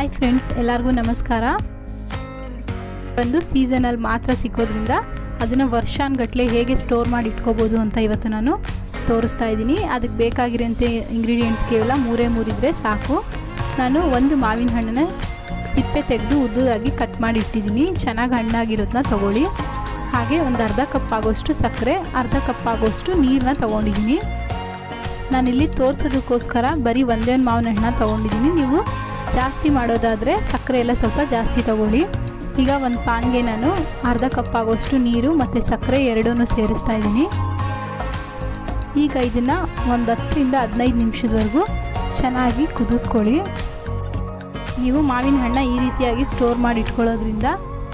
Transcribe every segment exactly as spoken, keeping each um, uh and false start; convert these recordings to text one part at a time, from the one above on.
Hi friends, ಎಲ್ಲರಿಗೂ ನಮಸ್ಕಾರ. ಒಂದು ಸೀಸನಲ್ಲಿ ಮಾತ್ರ ಸಿಗೋದ್ರಿಂದ ಅದನ್ನು ವರ್ಷಾನುಗಟ್ಟಲೆ ಹೇಗೆ ಸ್ಟೋರ್ ಮಾಡಿ ಇಟ್ಕೋಬೋದು ಅಂತ ಇವತ್ತು ನಾನು ತೋರಿಸ್ತಾ ಇದ್ದೀನಿ. ಅದಕ್ಕೆ ಬೇಕಾಗಿರೋಂಥ ಇಂಗ್ರೀಡಿಯೆಂಟ್ಸ್ ಕೇವಲ ಮೂರೇ ಮೂರಿದ್ರೆ ಸಾಕು. ನಾನು ಒಂದು ಮಾವಿನ ಹಣ್ಣನ್ನು ಸಿಪ್ಪೆ ತೆಗೆದು ಉದ್ದದಾಗಿ ಕಟ್ ಮಾಡಿ ಇಟ್ಟಿದ್ದೀನಿ. ಚೆನ್ನಾಗಿ ಹಣ್ಣಾಗಿರೋದನ್ನ ತೊಗೊಳ್ಳಿ. ಹಾಗೆ ಒಂದು ಅರ್ಧ ಕಪ್ ಆಗೋಷ್ಟು ಸಕ್ಕರೆ, ಅರ್ಧ ಕಪ್ ಆಗೋಷ್ಟು ನೀರನ್ನ ತೊಗೊಂಡಿದ್ದೀನಿ. ನಾನಿಲ್ಲಿ ತೋರಿಸೋದಕ್ಕೋಸ್ಕರ ಬರೀ ಒಂದೇ ಒಂದು ಮಾವಿನ ಹಣ್ಣನ್ನ ತೊಗೊಂಡಿದ್ದೀನಿ. ನೀವು ಜಾಸ್ತಿ ಮಾಡೋದಾದರೆ ಸಕ್ಕರೆ ಎಲ್ಲ ಸ್ವಲ್ಪ ಜಾಸ್ತಿ ತೊಗೊಳ್ಳಿ. ಈಗ ಒಂದು ಪಾನ್ಗೆ ನಾನು ಅರ್ಧ ಕಪ್ ಆಗೋಷ್ಟು ನೀರು ಮತ್ತು ಸಕ್ಕರೆ ಎರಡನ್ನೂ ಸೇರಿಸ್ತಾ ಇದ್ದೀನಿ. ಈಗ ಇದನ್ನು ಒಂದು ಹತ್ತರಿಂದ ಹದಿನೈದು ನಿಮಿಷದವರೆಗೂ ಚೆನ್ನಾಗಿ ಕುದಿಸ್ಕೊಳ್ಳಿ. ನೀವು ಮಾವಿನ ಹಣ್ಣ ಈ ರೀತಿಯಾಗಿ ಸ್ಟೋರ್ ಮಾಡಿ ಇಟ್ಕೊಳ್ಳೋದ್ರಿಂದ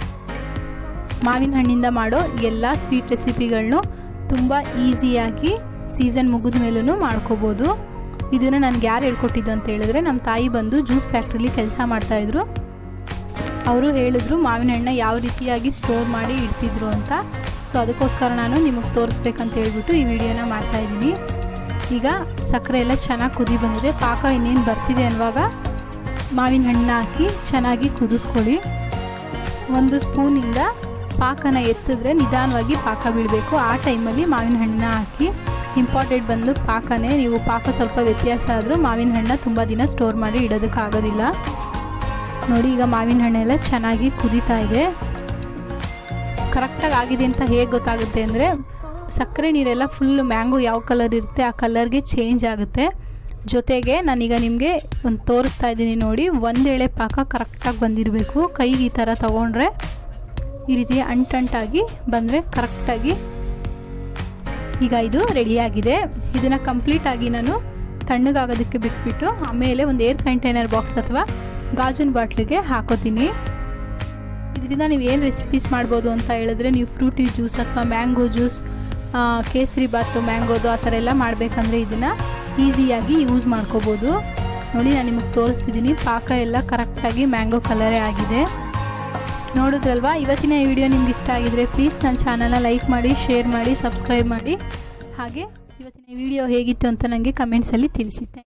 ಮಾವಿನ ಹಣ್ಣಿಂದ ಮಾಡೋ ಎಲ್ಲ ಸ್ವೀಟ್ ರೆಸಿಪಿಗಳನ್ನೂ ತುಂಬ ಈಸಿಯಾಗಿ ಸೀಸನ್ ಮುಗಿದ ಮೇಲೂ ಮಾಡ್ಕೋಬೋದು. ಇದನ್ನು ನನಗೆ ಯಾರು ಹೇಳ್ಕೊಟ್ಟಿದ್ದು ಅಂತ ಹೇಳಿದ್ರೆ, ನಮ್ಮ ತಾಯಿ ಬಂದು ಜ್ಯೂಸ್ ಫ್ಯಾಕ್ಟ್ರಿಲಿ ಕೆಲಸ ಮಾಡ್ತಾಯಿದ್ರು. ಅವರು ಹೇಳಿದ್ರು ಮಾವಿನ ಹಣ್ಣ ಯಾವ ರೀತಿಯಾಗಿ ಸ್ಟೋರ್ ಮಾಡಿ ಇಡ್ತಿದ್ರು ಅಂತ. ಸೊ ಅದಕ್ಕೋಸ್ಕರ ನಾನು ನಿಮಗೆ ತೋರಿಸ್ಬೇಕಂತ ಹೇಳ್ಬಿಟ್ಟು ಈ ವಿಡಿಯೋನ ಮಾಡ್ತಾಯಿದ್ದೀನಿ. ಈಗ ಸಕ್ಕರೆ ಎಲ್ಲ ಚೆನ್ನಾಗಿ ಕುದಿ ಬಂದಿದೆ. ಪಾಕ ಇನ್ನೇನು ಬರ್ತಿದೆ ಅನ್ನುವಾಗ ಮಾವಿನ ಹಣ್ಣನ್ನ ಹಾಕಿ ಚೆನ್ನಾಗಿ ಕುದಿಸ್ಕೊಳ್ಳಿ. ಒಂದು ಸ್ಪೂನಿಂದ ಪಾಕನ ಎತ್ತಿದ್ರೆ ನಿಧಾನವಾಗಿ ಪಾಕ ಬೀಳಬೇಕು. ಆ ಟೈಮಲ್ಲಿ ಮಾವಿನ ಹಣ್ಣನ್ನ ಹಾಕಿ. ಇಂಪಾರ್ಟೆಂಟ್ ಬಂದು ಪಾಕನೇ. ನೀವು ಪಾಕ ಸ್ವಲ್ಪ ವ್ಯತ್ಯಾಸ ಆದರೂ ಮಾವಿನ ಹಣ್ಣನ್ನ ತುಂಬ ದಿನ ಸ್ಟೋರ್ ಮಾಡಿ ಇಡೋದಕ್ಕಾಗೋದಿಲ್ಲ. ನೋಡಿ, ಈಗ ಮಾವಿನ ಹಣ್ಣೆಲ್ಲ ಚೆನ್ನಾಗಿ ಕುದೀತಾ ಇದೆ. ಕರೆಕ್ಟಾಗಿ ಆಗಿದೆ ಅಂತ ಹೇಗೆ ಗೊತ್ತಾಗುತ್ತೆ ಅಂದರೆ, ಸಕ್ಕರೆ ನೀರೆಲ್ಲ ಫುಲ್ ಮ್ಯಾಂಗೋ ಯಾವ ಕಲರ್ ಇರುತ್ತೆ ಆ ಕಲರ್ಗೆ ಚೇಂಜ್ ಆಗುತ್ತೆ. ಜೊತೆಗೆ ನಾನೀಗ ನಿಮಗೆ ಒಂದು ತೋರಿಸ್ತಾ ಇದ್ದೀನಿ ನೋಡಿ, ಒಂದೇಳೆ ಪಾಕ ಕರೆಕ್ಟಾಗಿ ಬಂದಿರಬೇಕು. ಕೈಗೆ ಈ ಥರ ತೊಗೊಂಡ್ರೆ ಈ ರೀತಿ ಅಂಟಂಟಾಗಿ ಬಂದರೆ ಕರೆಕ್ಟಾಗಿ ಈಗ ಇದು ರೆಡಿಯಾಗಿದೆ. ಇದನ್ನು ಕಂಪ್ಲೀಟಾಗಿ ನಾನು ತಣ್ಣಗಾಗೋದಕ್ಕೆ ಬಿಟ್ಬಿಟ್ಟು ಆಮೇಲೆ ಒಂದು ಏರ್ ಕಂಟೈನರ್ ಬಾಕ್ಸ್ ಅಥವಾ ಗಾಜಿನ ಬಾಟ್ಲಿಗೆ ಹಾಕೋತೀನಿ. ಇದರಿಂದ ನೀವು ಏನು ರೆಸಿಪೀಸ್ ಮಾಡ್ಬೋದು ಅಂತ ಹೇಳಿದ್ರೆ, ನೀವು ಫ್ರೂಟಿ ಜ್ಯೂಸ್ ಅಥವಾ ಮ್ಯಾಂಗೋ ಜ್ಯೂಸ್, ಕೇಸರಿ ಬಾತು ಮ್ಯಾಂಗೋದು ಆ ಥರ ಎಲ್ಲ ಮಾಡಬೇಕಂದ್ರೆ ಇದನ್ನು ಈಸಿಯಾಗಿ ಯೂಸ್ ಮಾಡ್ಕೋಬೋದು. ನೋಡಿ, ನಾನು ನಿಮಗೆ ತೋರಿಸ್ತಿದ್ದೀನಿ. ಪಾಕ ಎಲ್ಲ ಕರೆಕ್ಟಾಗಿ ಮ್ಯಾಂಗೋ ಕಲರೇ ಆಗಿದೆ. ನೋಡಿದ್ರಲ್ವಾ? ಇವತ್ತಿನ ಈ ವಿಡಿಯೋ ನಿಮ್ಗೆ ಇಷ್ಟ ಆಗಿದ್ರೆ ಪ್ಲೀಸ್ ನನ್ನ ಚಾನಲ್ನ ಲೈಕ್ ಮಾಡಿ, ಶೇರ್ ಮಾಡಿ, ಸಬ್ಸ್ಕ್ರೈಬ್ ಮಾಡಿ. ಹಾಗೆ ಇವತ್ತಿನ ವಿಡಿಯೋ ಹೇಗಿತ್ತು ಅಂತ ನನಗೆ ಕಮೆಂಟ್ಸಲ್ಲಿ ತಿಳಿಸಿ.